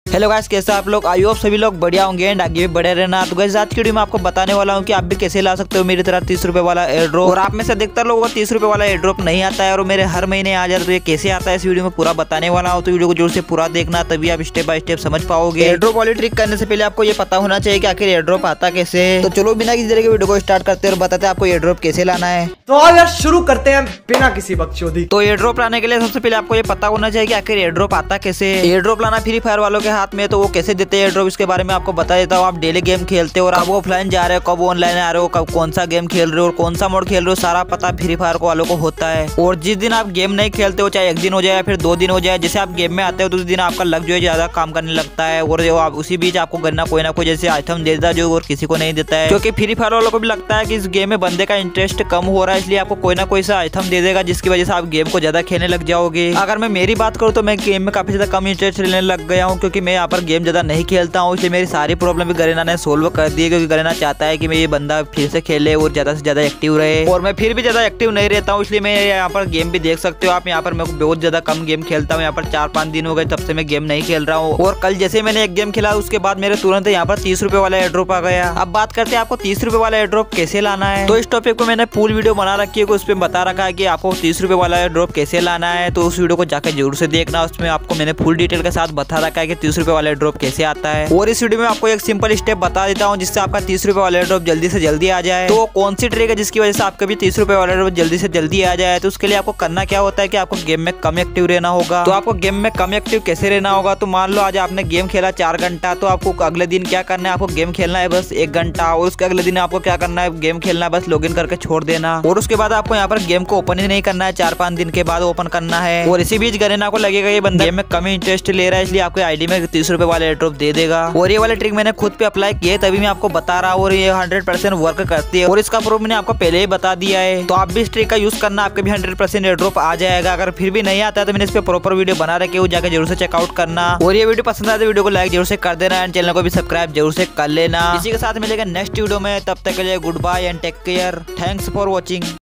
Hello guys, कैसे आप लोग? आई होप सभी लोग बढ़िया होंगे एंड आगे भी बढ़े रहना। तो गाइस, आज की वीडियो में आपको बताने वाला हूँ कि आप भी कैसे ला सकते हो मेरी तरह 30 रुपए वाला एयर ड्रॉप। और आप में से अधिकतर लोगों को 30 रुपए वाला एयर ड्रॉप नहीं आता है और मेरे हर महीने आ जाता है। तो ये कैसे आता है इस वीडियो में पूरा बताने वाला हूँ, तो वीडियो को जोर से पूरा देखना, तभी आप स्टेप बाय स्टेप समझ पाओगे। एयर ड्रॉप वाली ट्रिक करने से पहले आपको ये पता होना चाहिए कि आखिर एयर ड्रॉप आता कैसे। तो चलो बिना किसी तरह के वीडियो को स्टार्ट करते हैं और बताते हैं आपको एयर ड्रॉप कैसे लाना है। तो आओ यार शुरू करते हैं बिना किसी बकचोदी। तो एयर ड्रॉप लाने के लिए सबसे पहले आपको ये पता होना चाहिए कि आखिर एयर ड्रॉप आता कैसे। एयर ड्रॉप लाना फ्री फायर वालों के हाथ में, तो वो कैसे देते हैं एयर ड्रॉप इसके बारे में आपको बता देता हूँ। आप डेली गेम खेलते हो और आप ऑफलाइन जा रहे हो, कब ऑनलाइन आ रहे हो, कब कौन सा गेम खेल रहे हो और कौन सा मोड खेल रहे हो, सारा पता फ्री फायर वालों को होता है। और जिस दिन आप गेम नहीं खेलते हो, चाहे एक दिन हो जाए या फिर 2 दिन हो जाए, जैसे आप गेम में आते हो तो उस दिन आपका लक जो है ज्यादा काम करने लगता है और आप उसी बीच आपको करना कोई ना कोई जैसे आइटम दे देता है जो और किसी को नहीं देता है। क्योंकि फ्री फायर वालों को भी लगता है कि इस गेम में बंदे का इंटरेस्ट कम हो रहा है, इसलिए आपको कोई ना कोई सा आइटम दे देगा जिसकी वजह से आप गेम को ज्यादा खेलने लग जाओगे। अगर मैं मेरी बात करूँ तो मैं गेम में काफी ज्यादा कम इंटरेस्ट लेने लग गया हूँ, क्योंकि मैं यहाँ पर गेम ज्यादा नहीं खेलता हूँ, इसलिए मेरी सारी प्रॉब्लम भी गरेना ने सोल्व कर दी है। क्योंकि गरेना चाहता है कि मैं ये बंदा फिर से खेले और ज्यादा से ज्यादा एक्टिव रहे, और मैं फिर भी ज्यादा एक्टिव नहीं रहता हूँ, इसलिए मैं यहाँ पर गेम भी देख सकते हो आप। यहाँ पर मैं बहुत ज्यादा कम गेम खेलता हूँ, यहाँ पर 4-5 दिन हो गए तब से मैं गेम नहीं खेल रहा हूँ। और कल जैसे मैंने एक गेम खेला उसके बाद मेरे तुरंत यहाँ पर 30 रुपए वाला एयर ड्रॉप आ गया। अब बात करते हैं आपको 30 रुपए वाला एयर ड्रॉप कैसे लाना है। तो इस टॉपिक को मैंने फुल वीडियो बना रखी है, उस पर बता रखा है कि आपको 30 रुपए वाला एयर ड्रॉप कैसे लाना है। तो उस वीडियो को जाकर जरूर से देखना, उसमें आपको मैंने फुल डिटेल के साथ बता रखा है कि 30 रुपए वाला एयर ड्रॉप कैसे आता है। और इस वीडियो में आपको एक सिंपल स्टेप बता देता हूँ जिससे आपका 30 रुपए वाला एयर ड्रॉप जल्दी से जल्दी आ जाए। तो कौन सी ट्रिक है जिसकी वजह से आपका भी 30 रुपए वाला एयर ड्रॉप जल्दी से जल्दी आ जाए। तो उसके लिए आपको करना क्या होता है कि आपको गेम में कम एक्टिव रहना होगा। तो आपको गेम में कम एक्टिव कैसे रहना होगा, तो मान लो आज आपने गेम खेला 4 घंटा, तो आपको अगले दिन क्या करना है, आपको गेम खेलना है बस 1 घंटा, और उसके अगले दिन आपको क्या करना है, गेम खेलना है बस लॉगिन करके छोड़ देना। और उसके बाद आपको यहाँ पर गेम को ओपन ही नहीं करना है, 4-5 दिन के बाद ओपन करना है। और इसी बीच गरेना को लगेगा ये बंदा गेम में कम इंटरेस्ट ले रहा है, इसलिए आपको आईडी में 30 रुपए वाला एयर ड्रॉप दे देगा। और ये वाली ट्रिक मैंने खुद पे अप्लाई किया है, तभी मैं आपको बता रहा हूँ, और ये 100% वर्क करती है और इसका प्रूफ मैंने आपको पहले ही बता दिया है। तो आप भी इस ट्रिक का यूज करना, आपके भी 100% एयर ड्रॉप आ जाएगा। अगर फिर भी नहीं आता है तो मैंने इस पे प्रॉपर वीडियो बना रखे हो, जाकर जरूर से चेकआउट करना। और ये वीडियो पसंद आए तो वीडियो को लाइक जरूर से कर देना एंड चैनल को भी सब्सक्राइब जरूर से कर लेना। इसी के साथ मिलेगा नेक्स्ट वीडियो में, तब तक के लिए goodbye and take care. Thanks for watching.